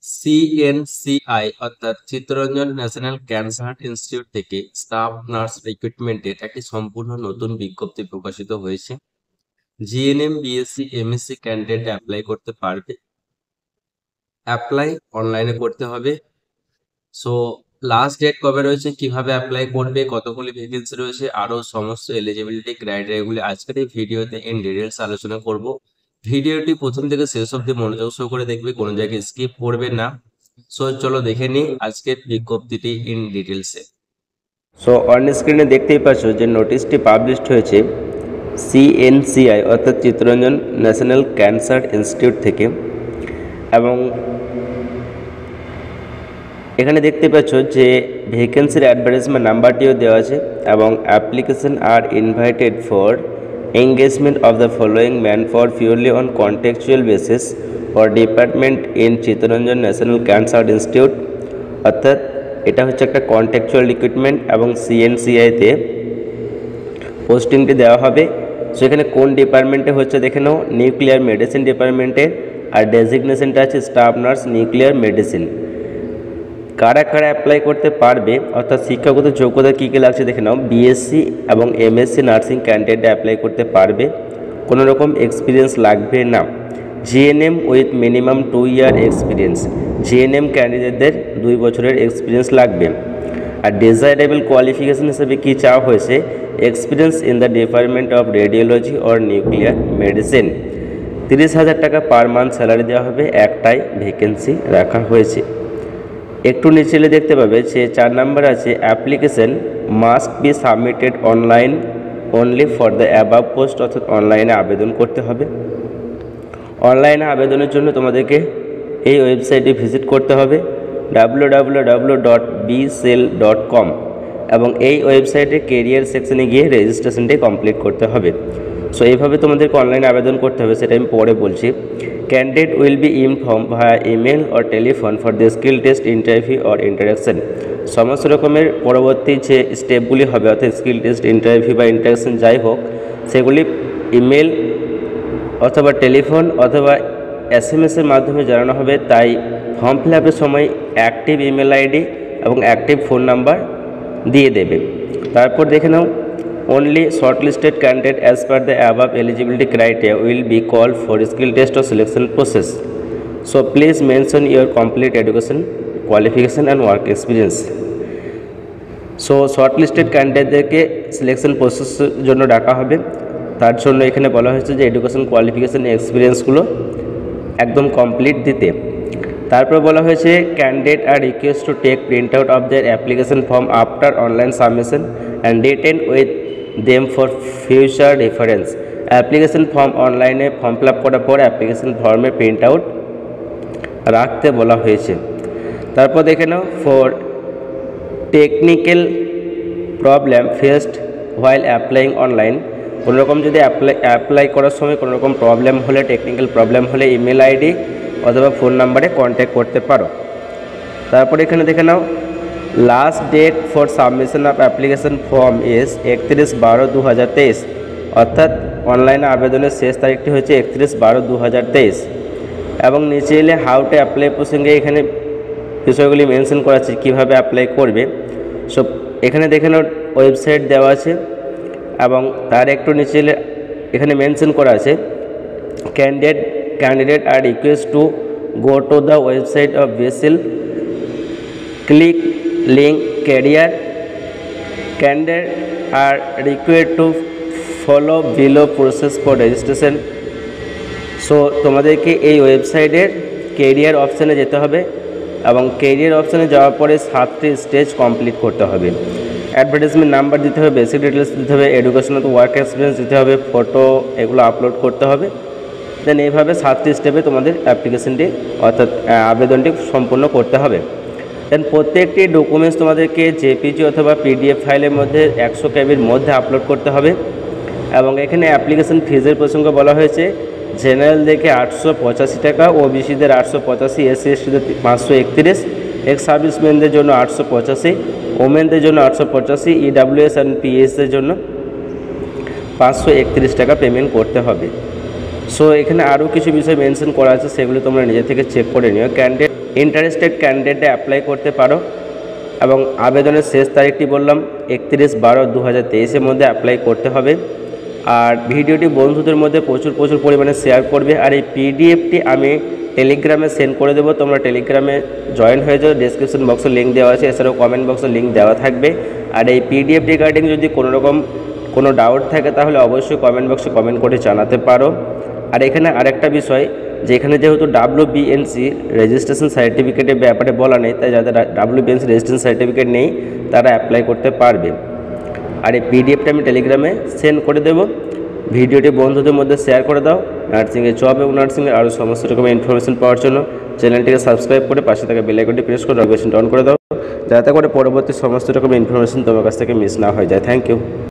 CNCI অর্থাৎ Chittaranjan national cancer institute থেকে staff nurse রিক্রুটমেন্টের একটি সম্পূর্ণ নতুন বিজ্ঞপ্তি প্রকাশিত হয়েছে। GNM, BSc, MSc candidate apply করতে পারবে। অ্যাপ্লাই অনলাইনে করতে হবে। সো লাস্ট ডেট কবে রয়েছে, কিভাবে অ্যাপ্লাই করবে, কতগুলি ভ্যাকেন্সি রয়েছে, আরো সমস্ত এলিজিবিলিটি ক্রাইটেরিয়াগুলি আজকের এই ভিডিওতে ইন ডিটেলস আলোচনা করব। ভিডিওটি প্রথম থেকে শেষ অবধি মনোযোগ সহকারে দেখবে, কোনো জায়গায় স্কিপ করবে না। সো চলো দেখে নিই আজকের বিজ্ঞপ্তিটি ইন ডিটেলসে। সো অন স্ক্রিনে দেখতেই পাচ্ছ যে নোটিশটি পাবলিশড হয়েছে সিএনসিআই অর্থাৎ চিত্তরঞ্জন ন্যাশনাল ক্যান্সার ইনস্টিটিউট থেকে, এবং এখানে দেখতে পাচ্ছ যে ভ্যাকেন্সির অ্যাডভার্টাইজমেন্ট নাম্বারটিও দেওয়া আছে, এবং application are invited for engagement of the following man for purely on contractual basis for department in Chittaranjan national cancer institute. অর্থাৎ এটা হচ্ছে একটা কন্ট্যাকচুয়াল রিক্রুটমেন্ট এবং সিএনসিআইতে পোস্টিংটি দেওয়া হবে। সো এখানে কোন ডিপার্টমেন্টে হচ্ছে দেখে নাও, নিউক্লিয়ার মেডিসিন ডিপার্টমেন্টের, আর ডেজিগনেশনটা আছে স্টাফ নার্স নিউক্লিয়ার মেডিসিন। কারা কারা অ্যাপ্লাই করতে পারবে অর্থাৎ শিক্ষাগত যোগ্যতা কী কী লাগছে দেখে নাও। বিএসসি এবং এমএসসি নার্সিং ক্যান্ডিডেট অ্যাপ্লাই করতে পারবে, কোনো রকম এক্সপিরিয়েন্স লাগবে না। GNM with minimum 2 year experience, GNM ক্যান্ডিডেটদের 2 বছরের এক্সপিরিয়েন্স লাগবে। আর ডিজায়ারেবল কোয়ালিফিকেশন হিসেবে কী চাওয়া হয়েছে, experience in the department of radiology or nuclear medicine. 30,000 টাকা পার মান্থ স্যালারি দেওয়া হবে, একটাই ভ্যাকেন্সি রাখা হয়েছে। একটু নিচে দেখতে পাবে যে 4 নাম্বার আছে application must be submitted online only for the above post, অর্থাৎ অনলাইনে আবেদন করতে হবে। অনলাইনে আবেদনের জন্য তোমাদেরকে এই ওয়েবসাইটে ভিজিট করতে হবে www.bcell.com, এবং এই ওয়েবসাইটে কেরিয়ার সেকশনে গিয়ে রেজিস্ট্রেশনটি কমপ্লিট করতে হবে। সো এইভাবে তোমাদেরকে অনলাইনে আবেদন করতে হবে, সেটা আমি পরে বলছি। Candidate will be inform via email or telephone for the skill test interview or interaction. সমস্ত রকমের পরবর্তী যে স্টেপগুলি হবে অর্থাৎ স্কিল টেস্ট, ইন্টারভিউ বা ইন্টারাকশন যাই হোক, সেগুলি ইমেল অথবা টেলিফোন অথবা এসএমএসের মাধ্যমে জানানো হবে। তাই ফর্ম ফিল আপের সময় অ্যাক্টিভ ইমেল আইডি এবং অ্যাক্টিভ ফোন নাম্বার দিয়ে দেবে। তারপর দেখে নাও, only shortlisted candidate as per the above eligibility criteria will be called for skill test or selection process. So please mention your complete education, qualification and work experience. So shortlisted ক্যান্ডিডেটদেরকে selection প্রসেসের জন্য ডাকা হবে। তার জন্য এখানে বলা হয়েছে যে এডুকেশন, কোয়ালিফিকেশন, এক্সপিরিয়েন্সগুলো একদম কমপ্লিট দিতে। তারপর বলা হয়েছে candidate are request to take print out of their application form after online submission and retain with them for future reference. Application form অনলাইনে ফর্ম ফিল আপ করার পর অ্যাপ্লিকেশন ফর্মে প্রিন্ট আউট রাখতে বলা হয়েছে। তারপর দেখে নাও, for technical problem faced while applying online. কোনোরকম যদি অ্যাপ্লাই করার সময় কোনোরকম প্রবলেম হলে, টেকনিক্যাল প্রবলেম হলে ইমেল আইডি অথবা ফোন নাম্বারে কন্ট্যাক্ট করতে পারো। তারপর এখানে দেখে নাও, last date for submission of application form is 31/12/2023, অর্থাৎ অনলাইনে আবেদনের শেষ তারিখটি হচ্ছে 31/12/2023। এবং নিচে এলে হাউ টু অ্যাপ্লাই প্রসঙ্গে এখানে বিষয়গুলি মেনশন করা আছে, কীভাবে অ্যাপ্লাই করবে। সো এখানে দেখে নাও ওয়েবসাইট দেওয়া আছে, এবং তার একটু নিচে এলে এখানে মেনশন করা আছে candidate are requested to go to the website of BCell, click link career. Candidate are required to follow below process for registration. So তোমাদেরকে এই ওয়েবসাইটের কেরিয়ার অপশানে যেতে হবে, এবং কেরিয়ার অপশানে যাওয়ার পরে 7টি স্টেজ কমপ্লিট করতে হবে। অ্যাডভার্টাইজমেন্ট নাম্বার দিতে হবে, বেসিক ডিটেলস দিতে হবে, এডুকেশনাল ওয়ার্ক এক্সপিরিয়েন্স দিতে হবে, ফটো এগুলো আপলোড করতে হবে। দেন এইভাবে 7টি স্টেপে তোমাদের অ্যাপ্লিকেশনটি অর্থাৎ আবেদনটি সম্পূর্ণ করতে হবে। দেন প্রত্যেকটি ডকুমেন্টস তোমাদেরকে জেপিজি অথবা পিডিএফ ফাইলের মধ্যে 100 কেবির মধ্যে আপলোড করতে হবে। এবং এখানে অ্যাপ্লিকেশন ফিজের প্রসঙ্গে বলা হয়েছে জেনারেলদেরকে 885 টাকা, ওবিসিদের 885, এসসি এসটিদের 531, এক্স সার্ভিসম্যানদের জন্য 885, ওমেনদের জন্য 885, ইডাব্লিউএস অ্যান্ড পিএসদের জন্য 531 টাকা পেমেন্ট করতে হবে। সো এখানে আরও কিছু বিষয় মেনশন করা আছে, সেগুলো তোমরা নিজে থেকে চেক করে নিও। ক্যান্ডিডেট ইন্টারেস্টেড ক্যান্ডিডেটে অ্যাপ্লাই করতে পারো এবং আবেদনের শেষ তারিখটি বললাম 31/12/2023-এর মধ্যে অ্যাপ্লাই করতে হবে। আর ভিডিওটি বন্ধুদের মধ্যে প্রচুর পরিমাণে শেয়ার করবে। আর এই পিডিএফটি আমি টেলিগ্রামে সেন্ড করে দেবো, তোমরা টেলিগ্রামে জয়েন হয়ে যাও। ডেসক্রিপশন বক্সে লিঙ্ক দেওয়া আছে, এছাড়াও কমেন্ট বক্সে লিঙ্ক দেওয়া থাকবে। আর এই পিডিএফ রিগার্ডিং যদি কোনো ডাউট থাকে তাহলে অবশ্যই কমেন্ট বক্সে কমেন্ট করে জানাতে পারো। আর এখানে আরেকটা বিষয়, যে এখানে যেহেতু WBNC রেজিস্ট্রেশন সার্টিফিকেটের ব্যাপারে বলা নেই, তাই যাদের WBNC রেজিস্ট্রেশন সার্টিফিকেট নেই তারা অ্যাপ্লাই করতে পারবে। আর এই পিডিএফটা আমি টেলিগ্রামে সেন্ড করে দেবো। ভিডিওটি বন্ধুদের মধ্যে শেয়ার করে দাও। নার্সিংয়ের জব এবং নার্সিংয়ের আরও সমস্ত রকমের ইনফরমেশন পাওয়ার জন্য চ্যানেলটিকে সাবস্ক্রাইব করে পাশে থাকা বেল আইকনটি প্রেস করে নোটিফিকেশনটা অন করে দাও, যাতে করে পরবর্তী সমস্ত রকমের ইনফরমেশন তোমার কাছ থেকে মিস না হয়ে যায়। Thank you.